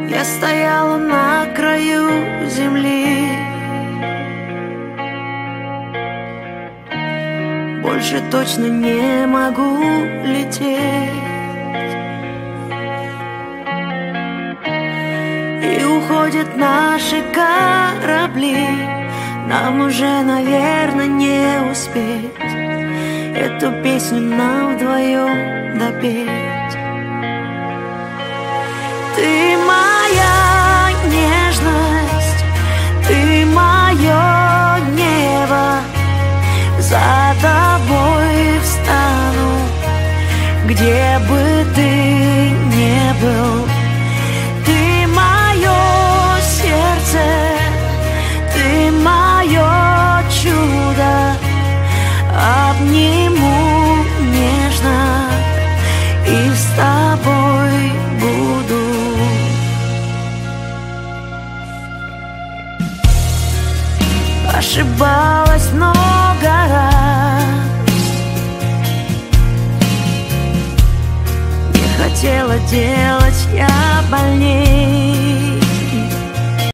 Я стояла на краю земли. Больше точно не могу лететь. И уходят наши корабли. Нам уже, наверное, не успеть эту песню нам вдвоем допеть. Ты моя нежность, ты мое небо. За тобой встану, где бы ты ни был. Ты мое сердце, ты мое чудо. Обниму нежно и с тобой буду. Ошибалась много раз, не хотела делать я больней.